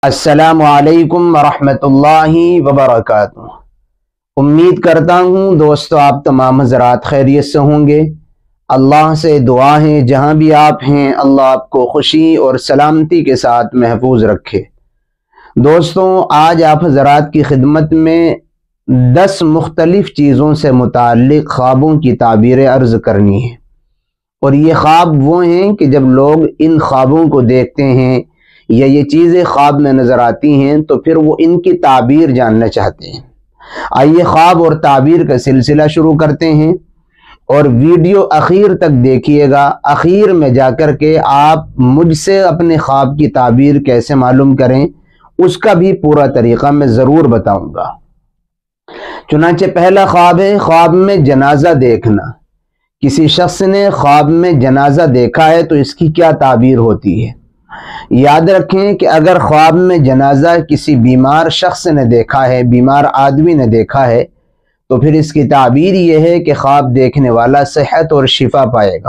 अस्सलामु अलैकुम वरहमतुल्लाहि वबरकातुह। उम्मीद करता हूँ दोस्तों आप तमाम हज़रात खैरियत से होंगे। अल्लाह से दुआ है जहाँ भी आप हैं अल्लाह आपको खुशी और सलामती के साथ महफूज रखे। दोस्तों आज आप हज़रात की खिदमत में 10 मुख्तलिफ़ चीज़ों से मुताल्लिक़ ख्वाबों की ताबीर अर्ज़ करनी है। और ये ख्वाब वो हैं कि जब लोग इन ख्वाबों को देखते हैं या ये चीज़ें ख्वाब में नज़र आती हैं तो फिर वो इनकी ताबीर जानना चाहते हैं। आइए ख्वाब और ताबीर का सिलसिला शुरू करते हैं और वीडियो आखिर तक देखिएगा। आखिर में जाकर के आप मुझसे अपने ख्वाब की ताबीर कैसे मालूम करें उसका भी पूरा तरीक़ा मैं ज़रूर बताऊँगा। चुनांचे पहला ख्वाब है ख्वाब में जनाजा देखना। किसी शख्स ने ख्वाब में जनाजा देखा है तो इसकी क्या ताबीर होती है। याद रखें कि अगर ख्वाब में जनाजा किसी बीमार शख्स ने देखा है, बीमार आदमी ने देखा है, तो फिर इसकी ताबीर यह है कि ख्वाब देखने वाला सेहत और शिफा पाएगा।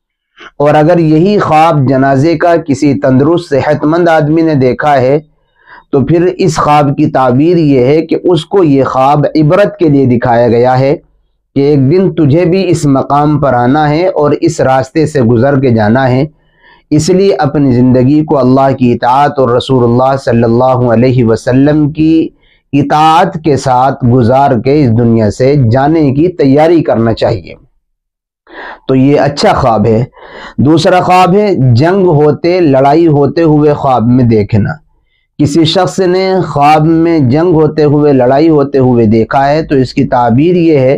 और अगर यही ख्वाब जनाजे का किसी तंदुरुस्त सेहतमंद आदमी ने देखा है तो फिर इस ख्वाब की ताबीर यह है कि उसको ये ख्वाब इबरत के लिए दिखाया गया है कि एक दिन तुझे भी इस मकाम पर आना है और इस रास्ते से गुजर के जाना है, इसलिए अपनी ज़िंदगी को अल्लाह की इताअत और रसूलुल्लाह सल्लल्लाहु अलैहि वसल्लम की इताअत के साथ गुजार के इस दुनिया से जाने की तैयारी करना चाहिए। तो ये अच्छा ख्वाब है। दूसरा ख्वाब है जंग होते लड़ाई होते हुए ख्वाब में देखना। किसी शख्स ने ख्वाब में जंग होते हुए लड़ाई होते हुए देखा है तो इसकी ताबीर ये है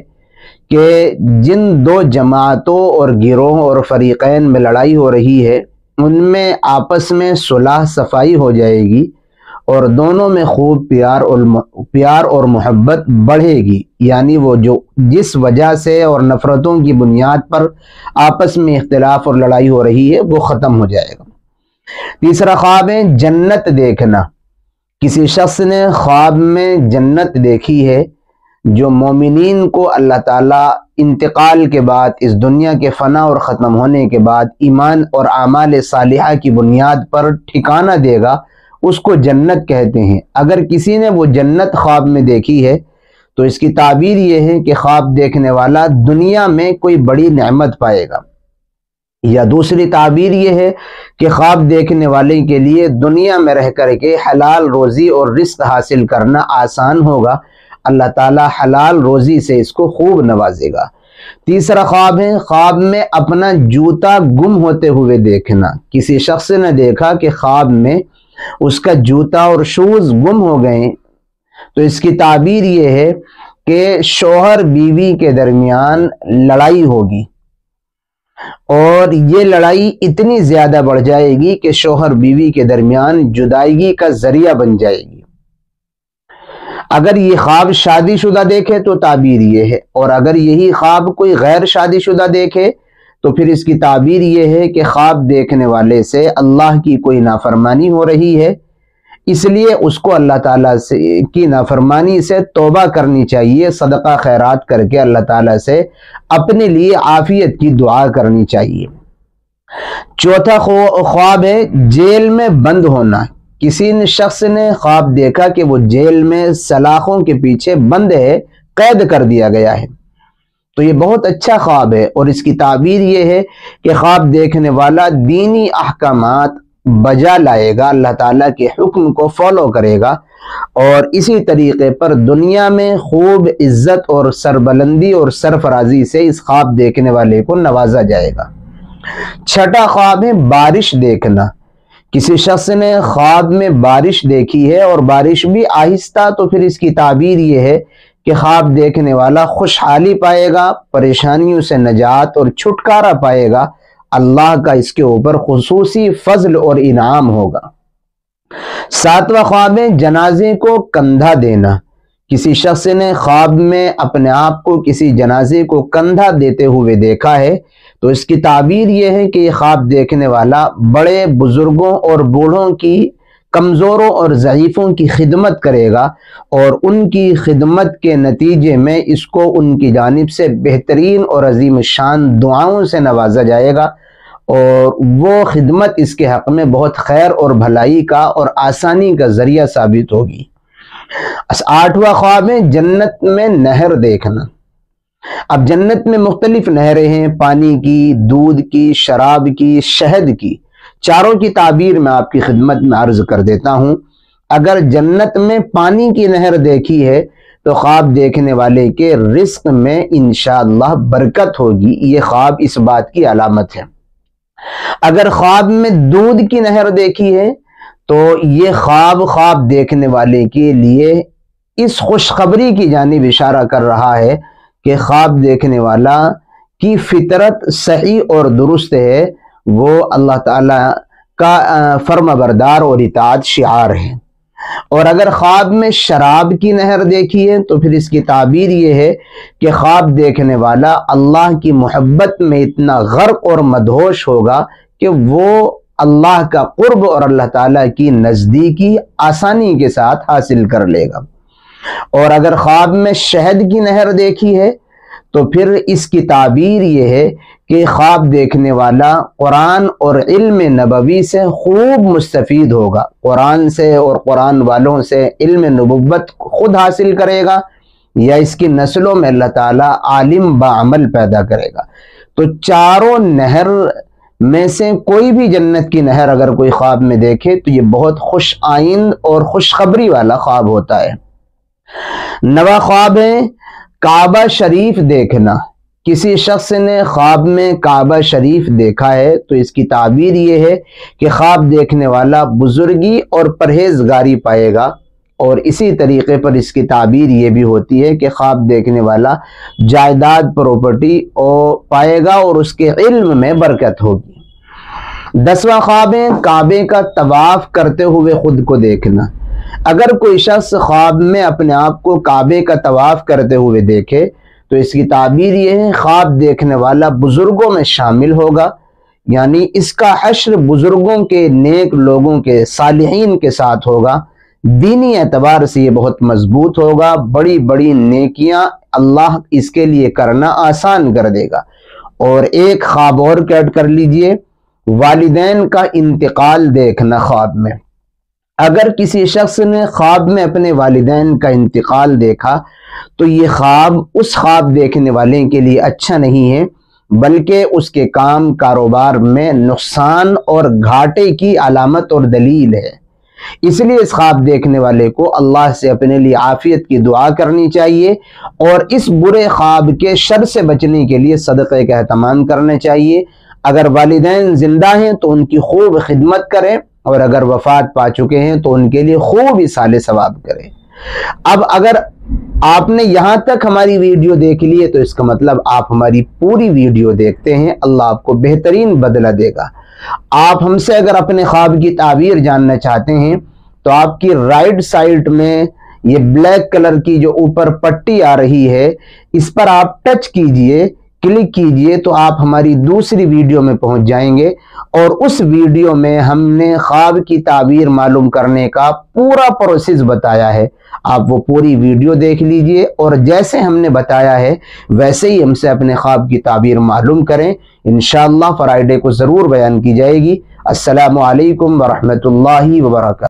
कि जिन दो जमातों और गिरोह और फरीक़ैन में लड़ाई हो रही है उनमें आपस में सुलह सफाई हो जाएगी और दोनों में खूब प्यार और मोहब्बत बढ़ेगी। यानी वो जो जिस वजह से और नफ़रतों की बुनियाद पर आपस में इख्तिलाफ और लड़ाई हो रही है वो ख़त्म हो जाएगा। तीसरा ख्वाब है जन्नत देखना। किसी शख्स ने ख्वाब में जन्नत देखी है जो मोमिनीन को अल्लाह ताला इंतकाल के बाद इस दुनिया के फ़ना और ख़त्म होने के बाद ईमान और आमाल सालिहा की बुनियाद पर ठिकाना देगा, उसको जन्नत कहते हैं। अगर किसी ने वो जन्नत ख्वाब में देखी है तो इसकी ताबीर ये है कि ख्वाब देखने वाला दुनिया में कोई बड़ी नेमत पाएगा। या दूसरी ताबीर ये है कि ख्वाब देखने वाले के लिए दुनिया में रह कर के हलाल रोज़ी और रिस्क हासिल करना आसान होगा। अल्लाह ताला हलाल रोज़ी से इसको खूब नवाजेगा। तीसरा ख्वाब है ख्वाब में अपना जूता गुम होते हुए देखना। किसी शख्स ने देखा कि ख्वाब में उसका जूता और शूज़ गुम हो गए तो इसकी ताबीर ये है कि शौहर बीवी के दरमियान लड़ाई होगी और ये लड़ाई इतनी ज़्यादा बढ़ जाएगी कि शौहर बीवी के दरमियान जुदाई का ज़रिया बन जाएगी। अगर ये ख्वाब शादीशुदा देखे तो ताबीर ये है, और अगर यही ख्वाब कोई गैर शादीशुदा देखे तो फिर इसकी ताबीर ये है कि ख्वाब देखने वाले से अल्लाह की कोई नाफरमानी हो रही है, इसलिए उसको अल्लाह ताला से की नाफरमानी से तौबा करनी चाहिए, सदका खैरात करके अल्लाह ताला से अपने लिए आफियत की दुआ करनी चाहिए। चौथा ख्वाब है जेल में बंद होना। किसी शख्स ने ख्वाब देखा कि वो जेल में सलाखों के पीछे बंद है, कैद कर दिया गया है, तो ये बहुत अच्छा ख्वाब है। और इसकी ताबीर ये है कि ख्वाब देखने वाला दीनी अहकामात बजा लाएगा, अल्लाह ताला के हुक्म को फॉलो करेगा और इसी तरीके पर दुनिया में खूब इज्जत और सरबलंदी और सरफराजी से इस ख्वाब देखने वाले को नवाजा जाएगा। छठा ख्वाब है बारिश देखना। किसी शख्स ने ख्वाब में बारिश देखी है और बारिश भी आहिस्ता, तो फिर इसकी ताबीर ये है कि ख्वाब देखने वाला खुशहाली पाएगा, परेशानियों से नजात और छुटकारा पाएगा, अल्लाह का इसके ऊपर खुसूसी फजल और इनाम होगा। सातवां ख्वाब है जनाजे को कंधा देना। किसी शख्स ने ख्वाब में अपने आप को किसी जनाजे को कंधा देते हुए देखा है तो इसकी ताबीर यह है कि ख्वाब देखने वाला बड़े बुजुर्गों और बूढ़ों की, कमज़ोरों और ज़ईफ़ों की खिदमत करेगा और उनकी खिदमत के नतीजे में इसको उनकी जानिब से बेहतरीन और अजीम शान दुआओं से नवाजा जाएगा اور وہ خدمت اس کے حق میں بہت خیر اور بھلائی کا اور آسانی کا ذریعہ ثابت ہوگی۔ 8واں خواب ہے جنت میں نہر دیکھنا۔ اب جنت میں مختلف نہریں ہیں، پانی کی، دودھ کی، شراب کی، شہد کی، چاروں کی تعبیر میں آپ کی خدمت میں عرض کر دیتا ہوں۔ اگر جنت میں پانی کی نہر دیکھی ہے تو خواب دیکھنے والے کے رزق میں انشاءاللہ برکت ہوگی، یہ خواب اس بات کی علامت ہے۔ اگر خواب میں دودھ کی نہر دیکھی ہے تو یہ خواب دیکھنے والے کے لیے اس خوشخبری کی جانب اشارہ کر رہا ہے کہ خواب دیکھنے والا کی فطرت صحیح اور درست ہے، وہ اللہ تعالی کا فرما بردار اور اطاعت شعار ہے۔ اور اگر خواب میں شراب کی نہر دیکھی ہے تو پھر اس کی تعبیر یہ ہے کہ خواب دیکھنے والا اللہ کی محبت میں اتنا غرق اور مدہوش ہوگا کہ وہ اللہ کا قرب اور اللہ تعالیٰ کی نزدیکی آسانی کے ساتھ حاصل کر لے گا۔ اور اگر خواب میں شہد کی نہر دیکھی ہے تو پھر اس کی تعبیر یہ ہے کہ خواب دیکھنے والا قرآن اور علم نبوی سے خوب مستفید ہوگا، قرآن سے اور قرآن والوں سے علم نبوت خود حاصل کرے گا یا اس کی نسلوں میں اللہ تعالیٰ عالم بعمل پیدا کرے گا۔ تو چاروں نہر میں سے کوئی بھی جنت کی نہر اگر کوئی خواب میں دیکھے تو یہ بہت خوش آئند اور خوشخبری والا خواب ہوتا ہے۔ 9واں خواب ہے کعبہ شریف دیکھنا۔ کسی شخص نے خواب میں کعبہ شریف دیکھا ہے تو اس کی تعبیر یہ ہے کہ خواب دیکھنے والا بزرگی اور پرہیزگاری پائے گا، اور اسی طریقے پر اس کی تعبیر یہ بھی ہوتی ہے کہ خواب دیکھنے والا جائیداد پراپرٹی پائے گا اور اس کے علم میں برکت ہوگی۔ 10واں خواب ہے کعبے کا طواف کرتے ہوئے خود کو دیکھنا۔ اگر کوئی شخص خواب میں اپنے آپ کو کعبے کا طواف کرتے ہوئے دیکھے تو اس کی تعبیر یہ ہے خواب دیکھنے والا بزرگوں میں شامل ہوگا، یعنی اس کا حشر بزرگوں کے، نیک لوگوں کے، صالحین کے ساتھ ہوگا۔ دینی اعتبار سے یہ بہت مضبوط ہوگا، بڑی بڑی نیکیاں اللہ اس کے لیے کرنا آسان کر دے گا۔ اور ایک خواب اور ایڈ کر لیجئے، والدین کا انتقال دیکھنا خواب میں۔ اگر کسی شخص نے خواب میں اپنے والدین کا انتقال دیکھا تو یہ خواب اس خواب دیکھنے والے کے لیے اچھا نہیں ہے، بلکہ اس کے کام کاروبار میں نقصان اور گھاٹے کی علامت اور دلیل ہے۔ اس لیے اس خواب دیکھنے والے کو اللہ سے اپنے لیے عافیت کی دعا کرنی چاہیے اور اس برے خواب کے شر سے بچنے کے لیے صدقے کا اہتمام کرنا چاہیے۔ اگر والدین زندہ ہیں تو ان کی خوب خدمت کریں، اور اگر وفات پا چکے ہیں تو ان کے لیے خوب اصالہ ثواب کریں۔ اب اگر آپ نے یہاں تک ہماری ویڈیو دیکھ لی ہے تو اس کا مطلب آپ ہماری پوری ویڈیو دیکھتے ہیں، اللہ آپ کو بہترین بدلہ دے گا۔ آپ ہم سے اگر اپنے خواب کی تعبیر جاننا چاہتے ہیں تو آپ کی رائٹ سائڈ میں یہ بلیک کلر کی جو اوپر پٹی آ رہی ہے اس پر آپ ٹچ کیجئے، کلک کیجئے تو آپ ہماری دوسری ویڈیو میں پہنچ جائیں گے، اور اس ویڈیو میں ہم نے خواب کی تعبیر معلوم کرنے کا پورا پروسیس بتایا ہے۔ آپ وہ پوری ویڈیو دیکھ لیجئے اور جیسے ہم نے بتایا ہے ویسے ہی ہم سے اپنے خواب کی تعبیر معلوم کریں، انشاءاللہ فرائیڈے کو ضرور بیان کی جائے گی۔ السلام علیکم ورحمۃ اللہ وبرکاتہ۔